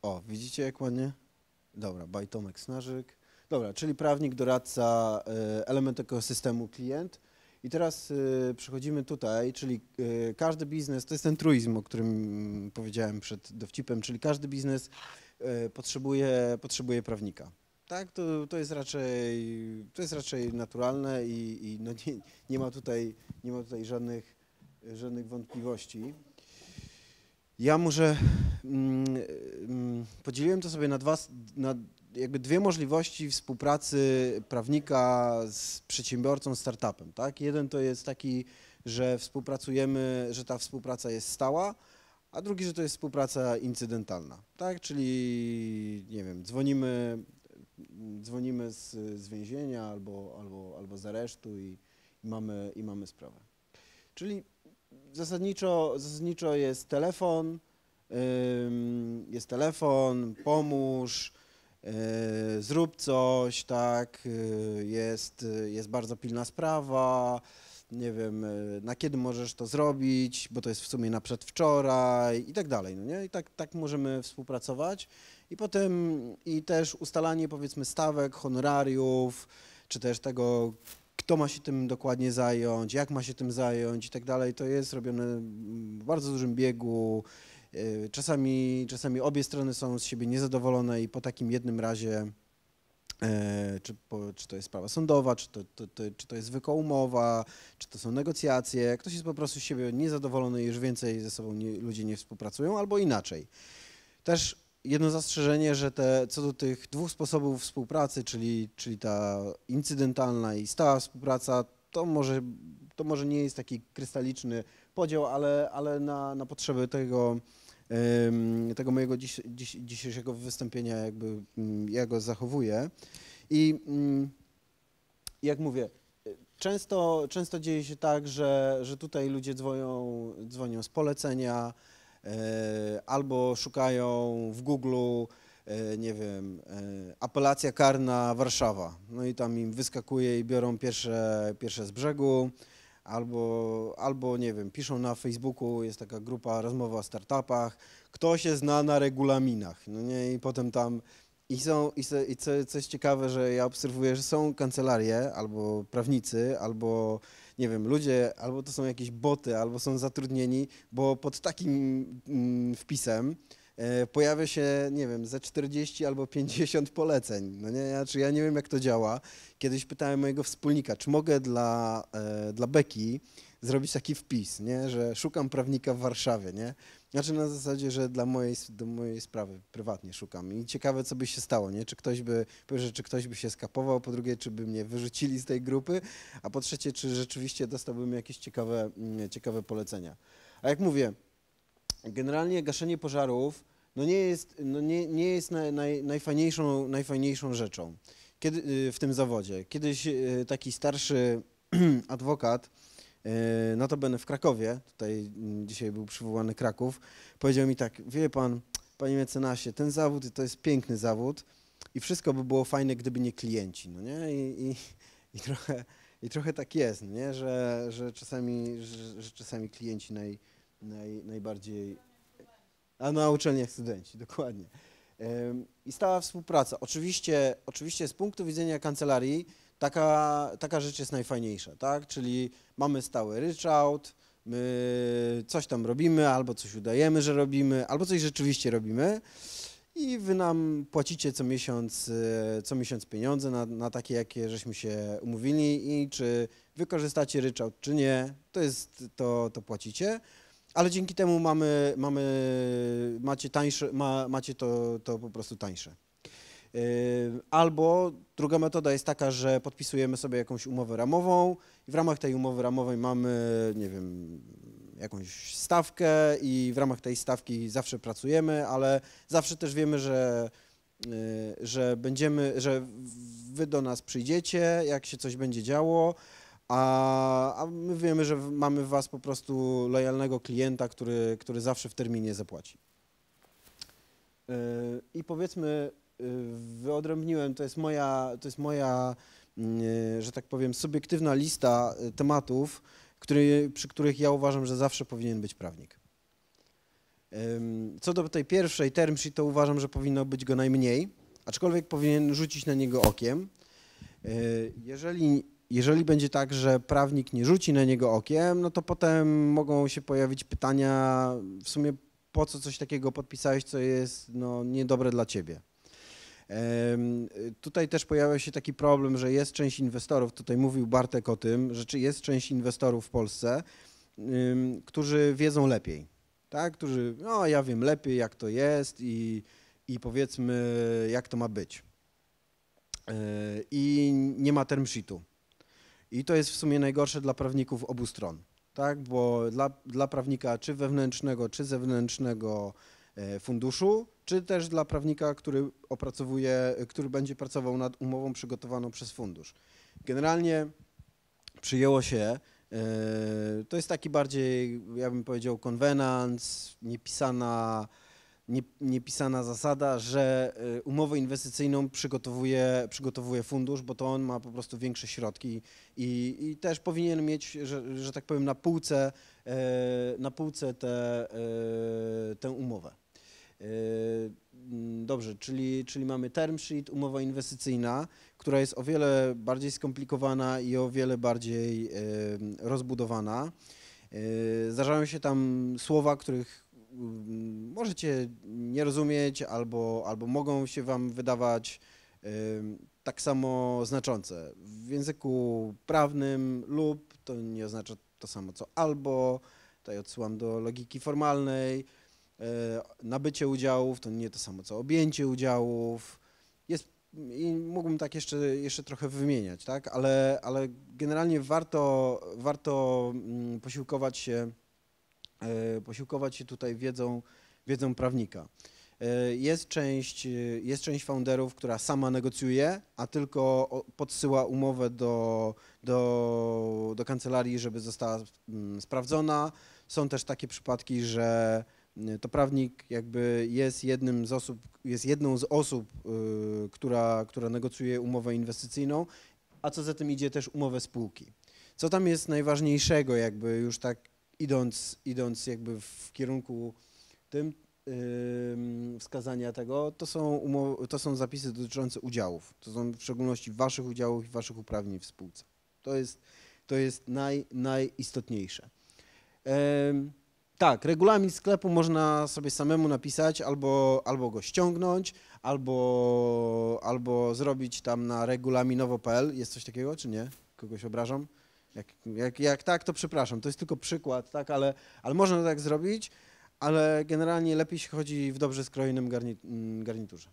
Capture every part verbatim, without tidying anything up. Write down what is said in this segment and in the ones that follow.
O, widzicie jak ładnie? Dobra, by Tomek Snarzyk. Dobra, czyli prawnik, doradca, element ekosystemu, klient. I teraz przechodzimy tutaj, czyli każdy biznes, to jest ten truizm, o którym powiedziałem przed dowcipem, czyli każdy biznes potrzebuje, potrzebuje prawnika. Tak, to, to, jest raczej, to jest raczej naturalne i, i no nie, nie ma tutaj, nie ma tutaj żadnych, żadnych wątpliwości. Ja może mm, mm, podzieliłem to sobie na dwa, na jakby dwie możliwości współpracy prawnika z przedsiębiorcą, startupem, tak? Jeden to jest taki, że współpracujemy, że ta współpraca jest stała, a drugi, że to jest współpraca incydentalna, tak? Czyli, nie wiem, dzwonimy, dzwonimy z, z więzienia albo, albo, albo z aresztu i, i, mamy, i mamy sprawę. Czyli Zasadniczo, zasadniczo jest telefon, jest telefon, pomóż, zrób coś, tak, jest, jest bardzo pilna sprawa, nie wiem, na kiedy możesz to zrobić, bo to jest w sumie na przedwczoraj i tak dalej, no nie? I tak, tak możemy współpracować i potem i też ustalanie, powiedzmy, stawek, honorariów, czy też tego, kto ma się tym dokładnie zająć, jak ma się tym zająć i tak dalej, to jest robione w bardzo dużym biegu. Czasami, czasami obie strony są z siebie niezadowolone i po takim jednym razie, czy, po, czy to jest sprawa sądowa, czy to, to, to, czy to jest zwykła umowa, czy to są negocjacje, ktoś jest po prostu z siebie niezadowolony i już więcej ze sobą nie, ludzie nie współpracują, albo inaczej. Też jedno zastrzeżenie, że te, co do tych dwóch sposobów współpracy, czyli, czyli ta incydentalna i stała współpraca, to może, to może nie jest taki krystaliczny podział, ale, ale na, na potrzeby tego, tego mojego dziś, dziś, dzisiejszego wystąpienia jakby ja go zachowuję. I jak mówię, często, często dzieje się tak, że, że tutaj ludzie dzwonią, dzwonią z polecenia, albo szukają w Google, nie wiem, apelacja karna Warszawa, no i tam im wyskakuje i biorą pierwsze, pierwsze z brzegu, albo, albo nie wiem, piszą na Facebooku, jest taka grupa rozmowa o startupach, kto się zna na regulaminach, no nie, i potem tam i są, i, so, i co, co jest ciekawe, że ja obserwuję, że są kancelarie, albo prawnicy, albo nie wiem, ludzie, albo to są jakieś boty, albo są zatrudnieni, bo pod takim mm, wpisem e, pojawia się, nie wiem, ze czterdzieści albo pięćdziesiąt poleceń. No nie, ja, czy ja nie wiem, jak to działa. Kiedyś pytałem mojego wspólnika, czy mogę dla, e, dla Beki zrobić taki wpis, nie, że szukam prawnika w Warszawie, nie? Znaczy na zasadzie, że dla mojej, do mojej sprawy prywatnie szukam i ciekawe, co by się stało, nie? Czy ktoś by, po pierwsze, czy ktoś by się skapował, po drugie, czy by mnie wyrzucili z tej grupy, a po trzecie, czy rzeczywiście dostałbym jakieś ciekawe, ciekawe polecenia. A jak mówię, generalnie gaszenie pożarów no nie jest, no nie, nie jest naj, naj, najfajniejszą, najfajniejszą rzeczą kiedy, w tym zawodzie. Kiedyś taki starszy adwokat, notabene w Krakowie, tutaj dzisiaj był przywołany Kraków, powiedział mi tak, wie pan, panie mecenasie, ten zawód to jest piękny zawód i wszystko by było fajne, gdyby nie klienci, no nie? I, i, i, trochę, i trochę tak jest, nie? Że, że, czasami, że, że czasami klienci naj, naj, najbardziej, a na uczelniach studenci, dokładnie. I stała współpraca. Oczywiście, oczywiście z punktu widzenia kancelarii Taka, taka rzecz jest najfajniejsza, tak? Czyli mamy stały ryczałt, my coś tam robimy, albo coś udajemy, że robimy, albo coś rzeczywiście robimy i wy nam płacicie co miesiąc, co miesiąc pieniądze na, na takie, jakie żeśmy się umówili i czy wykorzystacie ryczałt, czy nie, to jest, to, to płacicie, ale dzięki temu mamy, mamy, macie tańsze, ma, macie to, to po prostu tańsze. Albo druga metoda jest taka, że podpisujemy sobie jakąś umowę ramową i w ramach tej umowy ramowej mamy, nie wiem, jakąś stawkę i w ramach tej stawki zawsze pracujemy, ale zawsze też wiemy, że, że będziemy, że wy do nas przyjdziecie, jak się coś będzie działo, a, a my wiemy, że mamy w was po prostu lojalnego klienta, który, który zawsze w terminie zapłaci. I powiedzmy, wyodrębniłem, to jest moja, to jest moja, że tak powiem, subiektywna lista tematów, który, przy których ja uważam, że zawsze powinien być prawnik. Co do tej pierwszej term sheet, to uważam, że powinno być go najmniej, aczkolwiek powinien rzucić na niego okiem. Jeżeli, jeżeli będzie tak, że prawnik nie rzuci na niego okiem, no to potem mogą się pojawić pytania w sumie po co coś takiego podpisałeś, co jest no, niedobre dla ciebie. Tutaj też pojawia się taki problem, że jest część inwestorów, tutaj mówił Bartek o tym, że jest część inwestorów w Polsce, którzy wiedzą lepiej, tak? Którzy, no ja wiem lepiej jak to jest i, i powiedzmy jak to ma być. I nie ma term sheetu. I to jest w sumie najgorsze dla prawników obu stron, tak? Bo dla, dla prawnika czy wewnętrznego, czy zewnętrznego funduszu, czy też dla prawnika, który opracowuje, który będzie pracował nad umową przygotowaną przez fundusz. Generalnie przyjęło się, to jest taki bardziej, ja bym powiedział, konwenans, niepisana, nie, niepisana zasada, że umowę inwestycyjną przygotowuje, przygotowuje fundusz, bo to on ma po prostu większe środki i, i też powinien mieć, że, że tak powiem, na półce, na półce te, tę umowę. Dobrze, czyli, czyli mamy term sheet, umowa inwestycyjna, która jest o wiele bardziej skomplikowana i o wiele bardziej rozbudowana. Zdarzają się tam słowa, których możecie nie rozumieć albo, albo mogą się wam wydawać tak samo znaczące. W języku prawnym lub to nie oznacza to samo co albo, tutaj odsyłam do logiki formalnej. Nabycie udziałów to nie to samo co objęcie udziałów. Jest, i mógłbym tak jeszcze, jeszcze trochę wymieniać, tak? ale, ale generalnie warto, warto posiłkować się, posiłkować się tutaj wiedzą, wiedzą prawnika. Jest część, jest część founderów, która sama negocjuje, a tylko podsyła umowę do, do, do kancelarii, żeby została sprawdzona. Są też takie przypadki, że to prawnik jakby jest jednym z osób, jest jedną z osób, yy, która, która negocjuje umowę inwestycyjną, a co za tym idzie też umowę spółki. Co tam jest najważniejszego, jakby już tak idąc, idąc jakby w kierunku tym yy, wskazania tego, to są, umowy, to są zapisy dotyczące udziałów. To są w szczególności waszych udziałów i waszych uprawnień w spółce. To jest, to jest naj, najistotniejsze. Yy, Tak, regulamin sklepu można sobie samemu napisać, albo, albo go ściągnąć, albo, albo zrobić tam na regulaminowo kropka p l. Jest coś takiego, czy nie? Kogoś obrażam? Jak, jak, jak tak, to przepraszam. To jest tylko przykład, tak, ale, ale można tak zrobić, ale generalnie lepiej się chodzi w dobrze skrojonym garni, garniturze.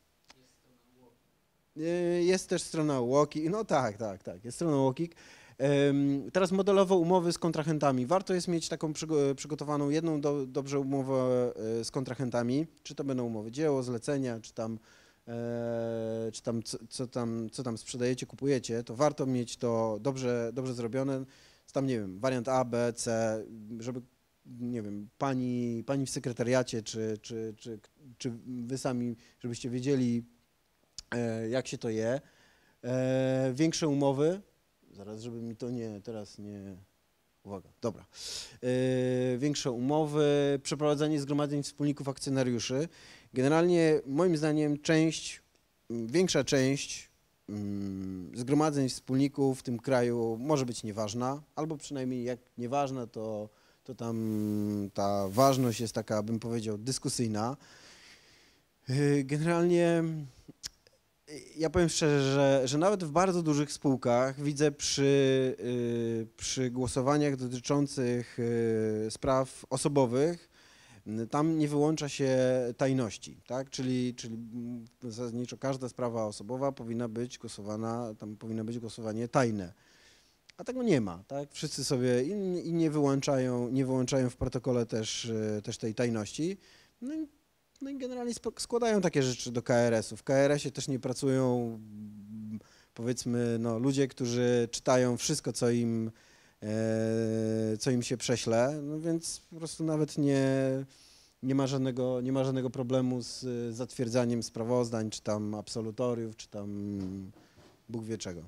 Jest też strona Walkik. No tak, tak, tak, jest strona Walkik. Teraz modelowo umowy z kontrahentami. Warto jest mieć taką przygotowaną jedną do, dobrze umowę z kontrahentami, czy to będą umowy dzieło, zlecenia, czy tam, e, czy tam, co, co tam co tam sprzedajecie, kupujecie, to warto mieć to dobrze, dobrze zrobione. Tam nie wiem, wariant A, B, C, żeby nie wiem, pani, pani w sekretariacie, czy, czy, czy, czy wy sami, żebyście wiedzieli, e, jak się to je. E, większe umowy. Zaraz, żeby mi to nie, teraz nie, uwaga, dobra. Yy, większe umowy, przeprowadzanie zgromadzeń wspólników akcjonariuszy. Generalnie moim zdaniem część, większa część yy, zgromadzeń wspólników w tym kraju może być nieważna, albo przynajmniej jak nieważna, to, to tam ta ważność jest taka, bym powiedział, dyskusyjna. Yy, generalnie ja powiem szczerze, że, że nawet w bardzo dużych spółkach widzę przy, yy, przy głosowaniach dotyczących yy, spraw osobowych, yy, tam nie wyłącza się tajności, tak? Czyli, czyli zasadniczo każda sprawa osobowa powinna być głosowana, tam powinno być głosowanie tajne. A tego nie ma, tak? Wszyscy sobie i, i nie wyłączają, nie wyłączają w protokole też, yy, też tej tajności. No i, No i generalnie składają takie rzeczy do K R S-u. W K R S-ie też nie pracują, powiedzmy, no, ludzie, którzy czytają wszystko, co im, e, co im się prześle, no więc po prostu nawet nie, nie, ma żadnego, nie ma żadnego problemu z zatwierdzaniem sprawozdań, czy tam absolutoriów, czy tam Bóg wie czego.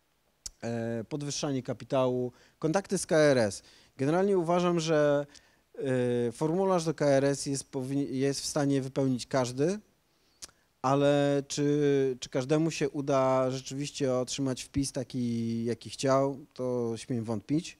E, podwyższanie kapitału, kontakty z K R S. Generalnie uważam, że y, formularz do K R S jest, jest w stanie wypełnić każdy, ale czy, czy każdemu się uda rzeczywiście otrzymać wpis taki, jaki chciał, to śmiem wątpić.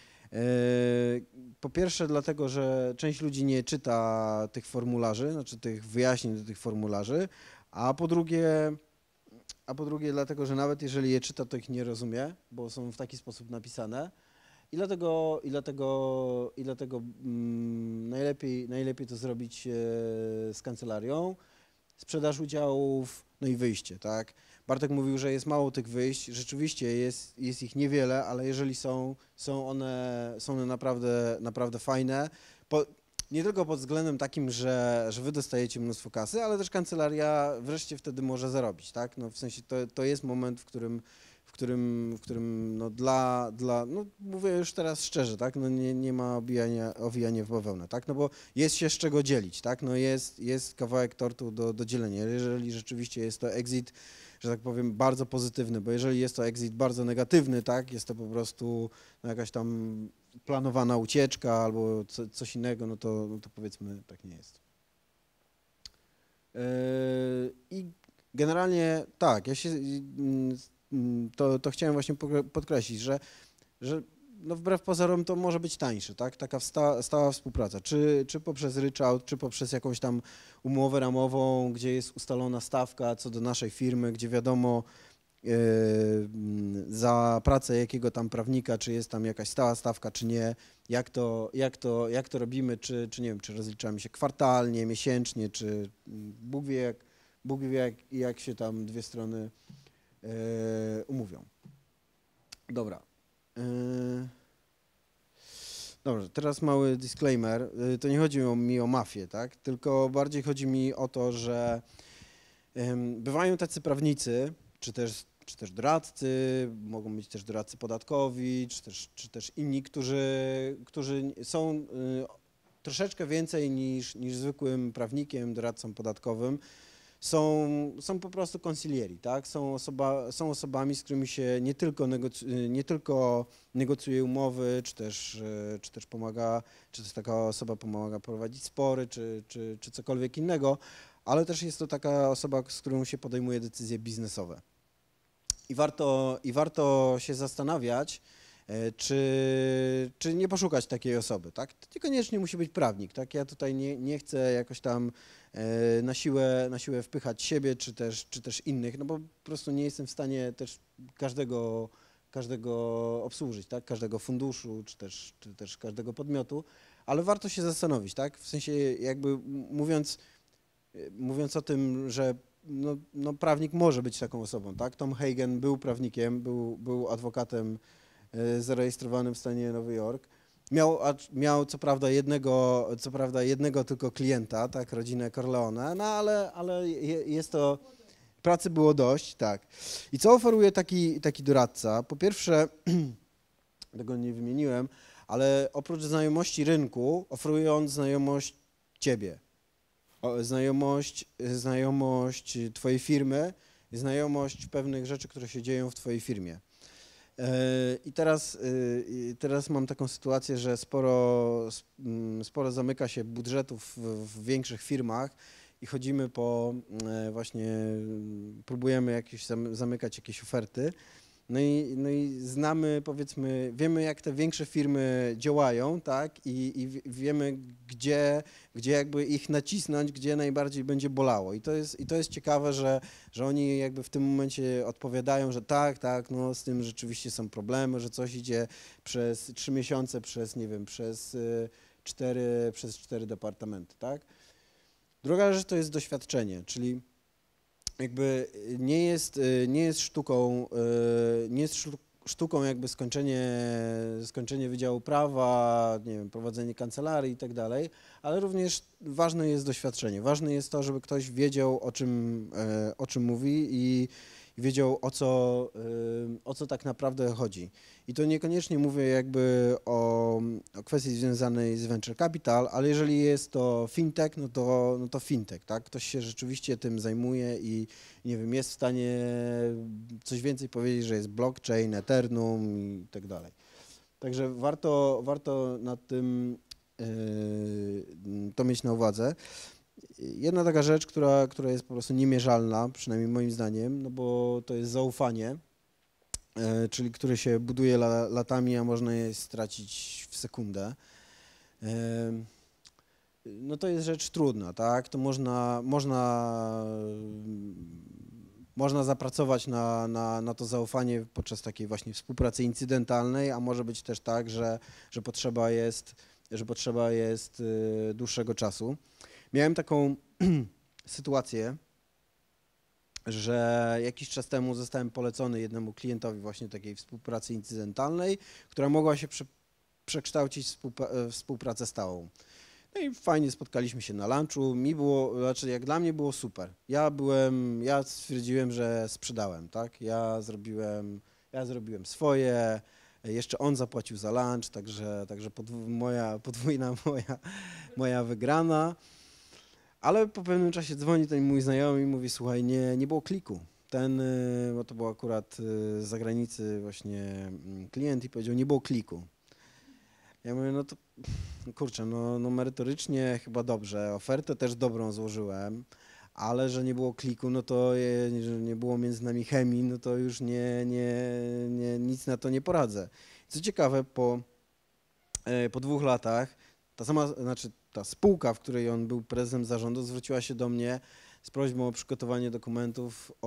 Po pierwsze dlatego, że część ludzi nie czyta tych formularzy, znaczy tych wyjaśnień do tych formularzy, a po drugie, a po drugie dlatego, że nawet jeżeli je czyta, to ich nie rozumie, bo są w taki sposób napisane. I dlatego, i dlatego, i dlatego mm, najlepiej, najlepiej to zrobić e, z kancelarią. Sprzedaż udziałów, no i wyjście, tak? Bartek mówił, że jest mało tych wyjść, rzeczywiście jest, jest ich niewiele, ale jeżeli są, są one, są one naprawdę, naprawdę fajne. Po, nie tylko pod względem takim, że, że wy dostajecie mnóstwo kasy, ale też kancelaria wreszcie wtedy może zarobić, tak? No w sensie to, to jest moment, w którym, w którym, w którym no dla, dla, no mówię już teraz szczerze, tak? No nie, nie ma obijania, owijania w bawełnę, tak? No bo jest się z czego dzielić, tak? No jest, jest kawałek tortu do, do dzielenia. Jeżeli rzeczywiście jest to exit, że tak powiem, bardzo pozytywny, bo jeżeli jest to exit bardzo negatywny, tak? Jest to po prostu no, jakaś tam planowana ucieczka albo co, coś innego, no to, no to powiedzmy tak nie jest. Yy, I generalnie tak, ja się To, to chciałem właśnie podkreślić, że, że no wbrew pozorom to może być tańsze, tak? Taka sta, stała współpraca, czy, czy poprzez ryczałt, czy poprzez jakąś tam umowę ramową, gdzie jest ustalona stawka co do naszej firmy, gdzie wiadomo yy, za pracę jakiego tam prawnika, czy jest tam jakaś stała stawka, czy nie, jak to, jak to, jak to robimy, czy, czy nie wiem, czy rozliczamy się kwartalnie, miesięcznie, czy Bóg wie jak, Bóg wie jak, jak się tam dwie strony umówią. Dobra. Dobrze, teraz mały disclaimer. To nie chodzi mi o mafię, tak? Tylko bardziej chodzi mi o to, że bywają tacy prawnicy, czy też, czy też doradcy, mogą być też doradcy podatkowi, czy też, czy też inni, którzy, którzy są troszeczkę więcej niż, niż zwykłym prawnikiem, doradcą podatkowym. Są, są po prostu konsilieri, tak? Są, osoba, są osobami, z którymi się nie tylko, negoc, nie tylko negocjuje umowy, czy też, czy też pomaga, czy też taka osoba pomaga prowadzić spory, czy, czy, czy cokolwiek innego, ale też jest to taka osoba, z którą się podejmuje decyzje biznesowe. I warto, i warto się zastanawiać, czy, czy nie poszukać takiej osoby, tak? To niekoniecznie musi być prawnik, tak? Ja tutaj nie, nie chcę jakoś tam na siłę, na siłę wpychać siebie, czy też, czy też innych, no bo po prostu nie jestem w stanie też każdego, każdego obsłużyć, tak? Każdego funduszu, czy też, czy też każdego podmiotu, ale warto się zastanowić, tak? W sensie jakby mówiąc, mówiąc o tym, że no, no prawnik może być taką osobą, tak? Tom Hagen był prawnikiem, był, był adwokatem zarejestrowanym w stanie Nowy Jork. Miał, miał co prawda jednego, co prawda jednego tylko klienta, tak, rodzinę Corleone, no ale, ale jest to, pracy było dość, tak. I co oferuje taki, taki doradca? Po pierwsze, tego nie wymieniłem, ale oprócz znajomości rynku, oferuje on znajomość ciebie, znajomość, znajomość twojej firmy, znajomość pewnych rzeczy, które się dzieją w twojej firmie. I teraz, teraz mam taką sytuację, że sporo, sporo zamyka się budżetów w, w większych firmach i chodzimy po, właśnie próbujemy jakieś zamykać jakieś oferty. No i, no i znamy, powiedzmy, wiemy jak te większe firmy działają, tak, i, i wiemy gdzie, gdzie jakby ich nacisnąć, gdzie najbardziej będzie bolało. I to jest, i to jest ciekawe, że, że oni jakby w tym momencie odpowiadają, że tak, tak, no z tym rzeczywiście są problemy, że coś idzie przez trzy miesiące, przez, nie wiem, przez cztery, przez cztery departamenty, tak. Druga rzecz to jest doświadczenie, czyli jakby nie jest, nie jest sztuką, nie jest sztuką jakby skończenie, skończenie Wydziału Prawa, nie wiem, prowadzenie kancelarii i tak dalej, ale również ważne jest doświadczenie. Ważne jest to, żeby ktoś wiedział, o czym, o czym mówi i wiedział, o co, o co tak naprawdę chodzi. I to niekoniecznie mówię jakby o, o kwestii związanej z venture capital, ale jeżeli jest to fintech, no to, no to fintech, tak? Ktoś się rzeczywiście tym zajmuje i nie wiem, jest w stanie coś więcej powiedzieć, że jest blockchain, Ethereum i tak dalej. Także warto, warto nad tym to mieć na uwadze. Jedna taka rzecz, która, która jest po prostu niemierzalna, przynajmniej moim zdaniem, no bo to jest zaufanie, czyli które się buduje la, latami, a można je stracić w sekundę. No to jest rzecz trudna, tak? To można, można, można zapracować na, na, na to zaufanie podczas takiej właśnie współpracy incydentalnej, a może być też tak, że, że potrzeba jest, że potrzeba jest dłuższego czasu. Miałem taką sytuację, że jakiś czas temu zostałem polecony jednemu klientowi właśnie takiej współpracy incydentalnej, która mogła się prze, przekształcić w współpracę stałą. No i fajnie spotkaliśmy się na lunchu, mi było, znaczy jak dla mnie było super. Ja byłem, ja stwierdziłem, że sprzedałem, tak? Ja zrobiłem, ja zrobiłem swoje, jeszcze on zapłacił za lunch, także, także podw moja, podwójna moja, moja wygrana. Ale po pewnym czasie dzwoni ten mój znajomy i mówi, słuchaj, nie, nie było kliku. Ten, bo to był akurat z zagranicy właśnie klient i powiedział, nie było kliku. Ja mówię, no to kurczę, no, no merytorycznie chyba dobrze, ofertę też dobrą złożyłem, ale że nie było kliku, no to je, że nie było między nami chemii, no to już nie, nie, nie, nic na to nie poradzę. Co ciekawe, po, po dwóch latach ta sama, znaczy ta spółka, w której on był prezesem zarządu, zwróciła się do mnie z prośbą o przygotowanie dokumentów o,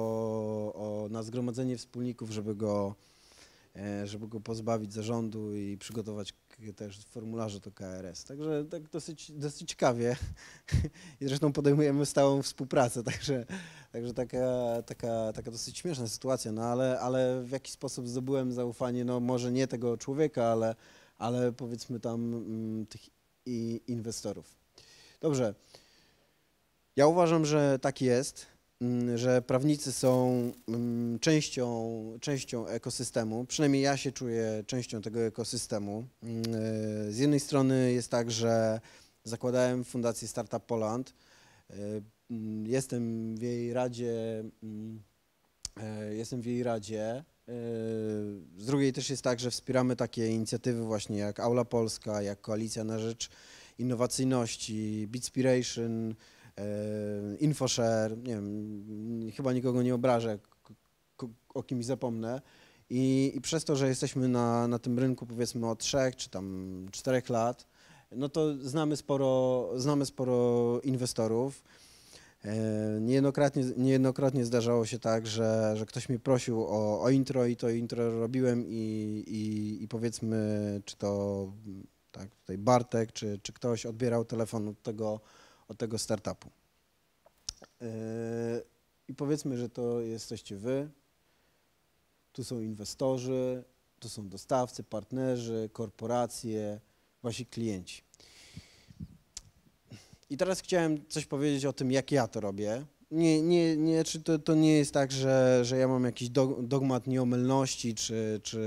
o, na zgromadzenie wspólników, żeby go, żeby go pozbawić zarządu i przygotować też formularze do K R S. Także tak dosyć, dosyć ciekawie. I zresztą podejmujemy stałą współpracę, także, także taka, taka, taka dosyć śmieszna sytuacja, no ale, ale w jaki sposób zdobyłem zaufanie, no może nie tego człowieka, ale, ale powiedzmy tam m, tych i inwestorów. Dobrze. Ja uważam, że tak jest, że prawnicy są częścią, częścią ekosystemu, przynajmniej ja się czuję częścią tego ekosystemu. Z jednej strony jest tak, że zakładałem Fundację Startup Poland, jestem w jej radzie, jestem w jej radzie. Z drugiej też jest tak, że wspieramy takie inicjatywy właśnie jak Aula Polska, jak Koalicja na Rzecz Innowacyjności, Bitspiration, InfoShare, nie wiem, chyba nikogo nie obrażę, o kimś zapomnę. I, i przez to, że jesteśmy na, na tym rynku powiedzmy od trzech czy tam czterech lat, no to znamy sporo, znamy sporo inwestorów. Niejednokrotnie, niejednokrotnie zdarzało się tak, że, że ktoś mnie prosił o, o intro i to intro robiłem i, i, i powiedzmy, czy to tak, tutaj Bartek, czy, czy ktoś odbierał telefon od tego, od tego startupu. I powiedzmy, że to jesteście wy, tu są inwestorzy, tu są dostawcy, partnerzy, korporacje, wasi klienci. I teraz chciałem coś powiedzieć o tym, jak ja to robię. Nie, nie, nie, czy to, to nie jest tak, że, że ja mam jakiś dogmat nieomylności, czy, czy,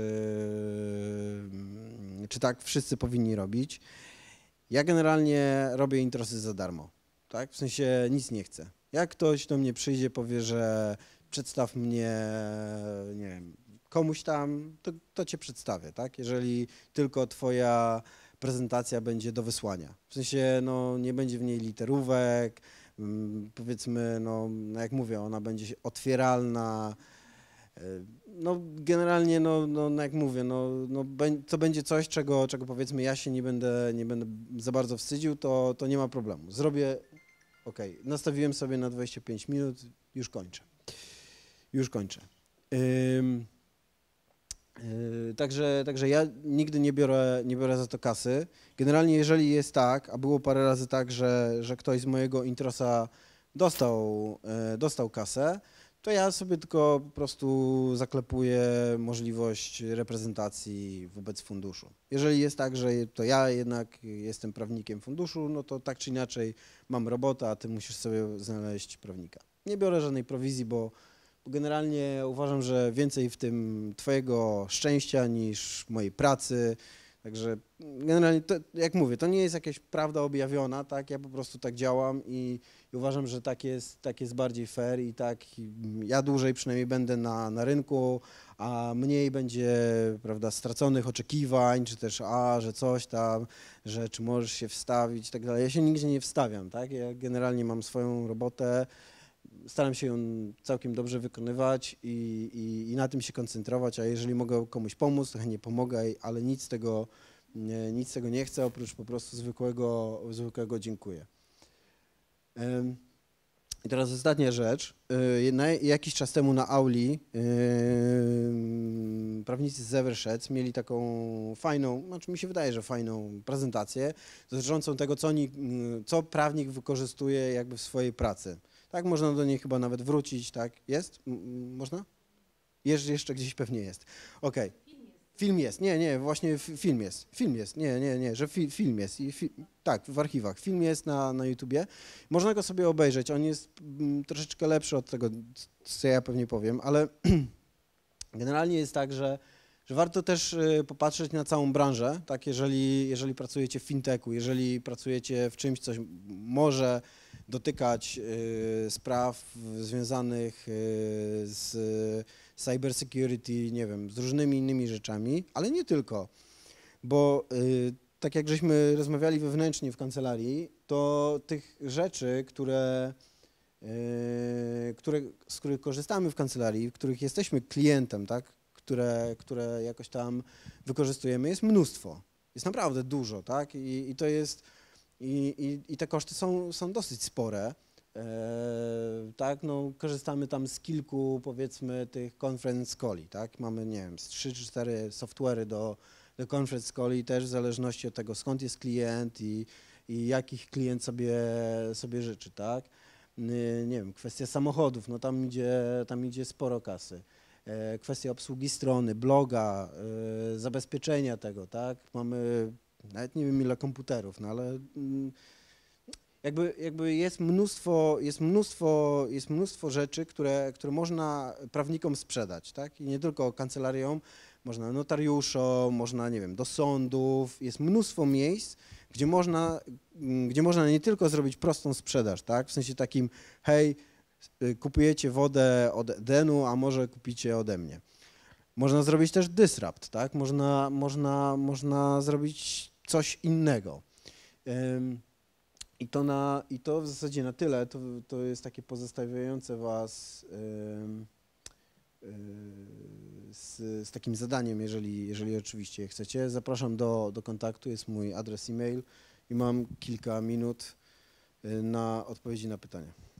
czy tak wszyscy powinni robić. Ja generalnie robię introsy za darmo, tak? W sensie nic nie chcę. Jak ktoś do mnie przyjdzie, powie, że przedstaw mnie, nie wiem, komuś tam, to, to cię przedstawię, tak? Jeżeli tylko twoja prezentacja będzie do wysłania. W sensie, no, nie będzie w niej literówek, powiedzmy, no, jak mówię, ona będzie otwieralna. No, generalnie, no, no jak mówię, no, no, to będzie coś, czego, czego powiedzmy ja się nie będę, nie będę za bardzo wstydził, to, to nie ma problemu. Zrobię, ok, nastawiłem sobie na dwadzieścia pięć minut, już kończę. Już kończę. Ym, Yy, także, także ja nigdy nie biorę, nie biorę za to kasy. Generalnie jeżeli jest tak, a było parę razy tak, że, że ktoś z mojego introsa dostał, yy, dostał kasę, to ja sobie tylko po prostu zaklepuję możliwość reprezentacji wobec funduszu. Jeżeli jest tak, że to ja jednak jestem prawnikiem funduszu, no to tak czy inaczej mam robotę, a ty musisz sobie znaleźć prawnika. Nie biorę żadnej prowizji, bo generalnie uważam, że więcej w tym twojego szczęścia niż mojej pracy. Także generalnie, to, jak mówię, to nie jest jakaś prawda objawiona, tak? Ja po prostu tak działam i, i uważam, że tak jest, tak jest bardziej fair i tak i ja dłużej przynajmniej będę na, na rynku, a mniej będzie, prawda, straconych oczekiwań, czy też a, że coś tam, że czy możesz się wstawić i tak dalej. Ja się nigdzie nie wstawiam, tak? Ja generalnie mam swoją robotę, staram się ją całkiem dobrze wykonywać i, i, i na tym się koncentrować, a jeżeli mogę komuś pomóc, to chętnie pomogę, ale nic z tego nie, nic z tego nie chcę, oprócz po prostu zwykłego, zwykłego dziękuję. Ym, I teraz ostatnia rzecz. Yy, na, jakiś czas temu na Auli yy, prawnicy z Eversheds mieli taką fajną, znaczy mi się wydaje, że fajną prezentację dotyczącą tego, co, oni, yy, co prawnik wykorzystuje jakby w swojej pracy. Tak, można do niej chyba nawet wrócić, tak? Jest? M można? Jeż jeszcze gdzieś pewnie jest. Okej. Okay. Film jest. Nie, nie, właśnie film jest. Film jest. Nie, nie, nie, że fi film jest. I fi tak, w archiwach. Film jest na, na YouTubie. Można go sobie obejrzeć. On jest m, troszeczkę lepszy od tego, co ja pewnie powiem, ale generalnie jest tak, że, że warto też y, popatrzeć na całą branżę, tak, jeżeli, jeżeli pracujecie w fintechu, jeżeli pracujecie w czymś, coś może dotykać y, spraw związanych y, z cybersecurity, nie wiem, z różnymi innymi rzeczami, ale nie tylko, bo y, tak jak żeśmy rozmawiali wewnętrznie w kancelarii, to tych rzeczy, które, y, które, z których korzystamy w kancelarii, w których jesteśmy klientem, tak, które, które jakoś tam wykorzystujemy, jest mnóstwo. Jest naprawdę dużo, tak, i, i to jest, i, i, i te koszty są, są dosyć spore. E, tak, no korzystamy tam z kilku, powiedzmy, tych conference calli, tak, mamy, nie wiem, z trzy czy cztery software'y do, do conference calli, też w zależności od tego, skąd jest klient i, i jakich klient sobie, sobie życzy, tak. Nie, nie wiem, kwestia samochodów, no tam idzie, tam idzie sporo kasy. E, kwestia obsługi strony, bloga, e, zabezpieczenia tego, tak, mamy, nawet nie wiem ile komputerów, no ale mm, Jakby, jakby jest mnóstwo, jest mnóstwo, jest mnóstwo rzeczy, które, które można prawnikom sprzedać, tak? I nie tylko kancelariom, można notariuszom, można, nie wiem, do sądów, jest mnóstwo miejsc, gdzie można, gdzie można nie tylko zrobić prostą sprzedaż, tak? W sensie takim, hej, kupujecie wodę od Edenu, a może kupicie ode mnie. Można zrobić też disrupt, tak? Można, można, można zrobić coś innego. Um, I to, na, I to w zasadzie na tyle, to, to jest takie pozostawiające was yy, yy, z, z takim zadaniem, jeżeli, jeżeli oczywiście chcecie. Zapraszam do, do kontaktu, jest mój adres e-mail i mam kilka minut na odpowiedzi na pytania.